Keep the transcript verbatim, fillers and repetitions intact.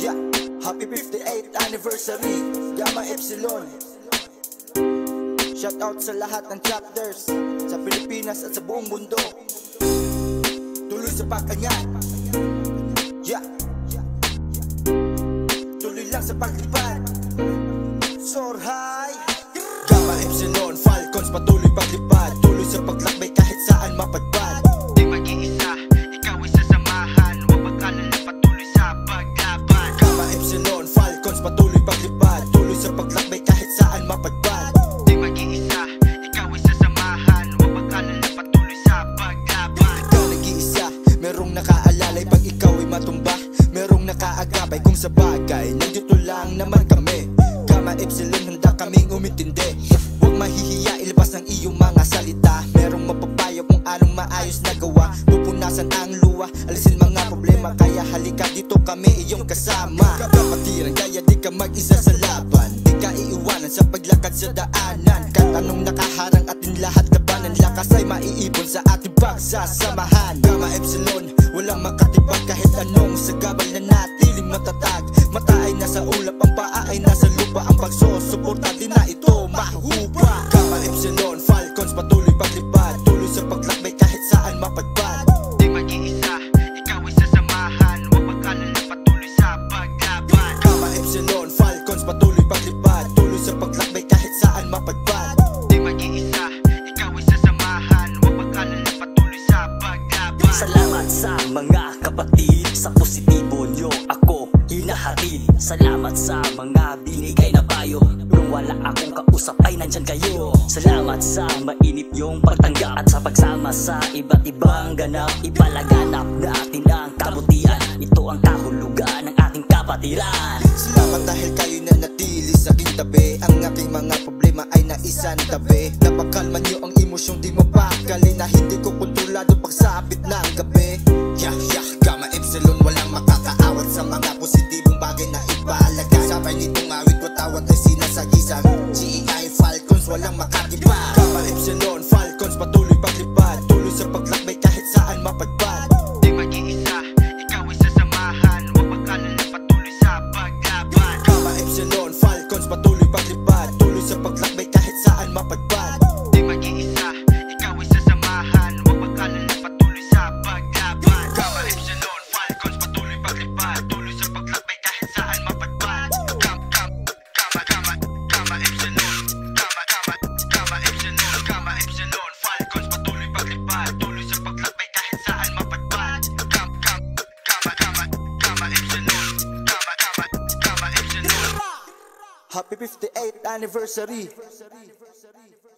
Yeah, happy fifty-eighth anniversary, Gamma Epsilon. Shout out sa lahat ng chapters sa Pilipinas at sa buong mundo. Tuloy sa pag-angat. Yeah, tuloy lang sa paglipad. Soar high. Gamma Epsilon, Falcons patuloy paglipad. Tuloy sa paglakbay kahit saan mapadpad. Di mag-iisa, ikaw ay sasamahan. Huwag mag-alala, patuloy sa paglaban. Gamma Epsilon, Falcons patuloy paglipad. Tuloy sa paglakbay kahit saan mapadpad. Di mag-iisa, ikaw ay sasamahan. Huwag mag-alala, patuloy sa paglaban. Ikaw nag-iisa, merong nakaalalay. Pag ikaw ay matumba, merong nakaagabay. Kung sa bagay, nandito lang naman kami. Gamma Epsilon, handa kaming umintindi. Huwag mahihiya, ilabas ng iyong mga salita. Merong mapapayo kung anong maayos na gawa. Pupunasan ang luwa, alisin mga problema. Kaya halika dito kami iyong kasama. Kapatiran, kaya di ka mag-isa sa laban. Di ka iiwanan sa paglakad sa daanan. Kahit anong nakaharang atin lahat labanan. Lakas ay maiipon sa ating pagsasamahan. Gamma Epsilon, walang makatibag kahit anong sagabal na natiling matatag. Mata ay nasa ulap, ang paa ay nasa lupa. Ang pagsusuporta di na ito mahuhupa. Gamma Epsilon, Falcons patuloy paglipad. Tuloy sa paglakbay kahit saan mapadpad. Di mag-iisa, ikaw ay sasamahan. Huwag mag-alala, patuloy sa paglaban. Gamma Epsilon, Falcons patuloy paglipad. Tuloy sa paglakbay kahit saan mapadpad. Di mag-iisa, ikaw ay sasamahan. Huwag mag-alala, patuloy sa paglaban. Salamat sa mga kapatid, sa positibo nyo ako hinahatid. Salamat sa mga binigay na payo, nung wala akong kausap ay nandyan kayo. Salamat sa mainip yung pagtanggap at sa pagsama sa iba't ibang ganap. Ipalaganap natin ang kabutihan, ito ang kahulugan ng ating kapatiran. Salamat dahil kayo na natili sa aking tabi. Ang aking mga problema ay naisan tabi. Napakalma nyo ang emosyong di mapakali, na hindi ko kontrolado pagsapit ng gabi. Yeah, yeah, Gamma Epsilon, walang makakaawat sa mga positibong bagay na ipalaga. Sabay nitong awit, watawat ay sinasagisag. G E I Falcons, walang makatiba. Gamma Epsilon, Falcons patuloy paglipad. Tuloy sa paglakbay kahit saan mapadpad. Di mag-iisa, ikaw ay sasamahan. Huwag mag-alala, patuloy sa paglaban. Gamma Epsilon, Falcons patuloy paglipad. Tuloy sa paglakbay kahit saan mapadpad. Di mag-iisa, ikaw ay sasamahan. Huwag mag-alala, patuloy sa paglaban. Gamma Epsilon, Falcons patuloy paglipad. Tuloy sa paglakbay kahit saan mapadpad. Gam, gam, Gamma, Gamma, Gamma Epsilon. Gamma, Gamma, Gamma Epsilon. Gamma Epsilon, Falcons patuloy paglipad. Tuloy sa paglakbay kahit saan mapadpad. Gam, gam, Gamma, Gamma, Gamma Epsilon. Gamma, Gamma, Gamma Epsilon. Happy fifty-eighth anniversary.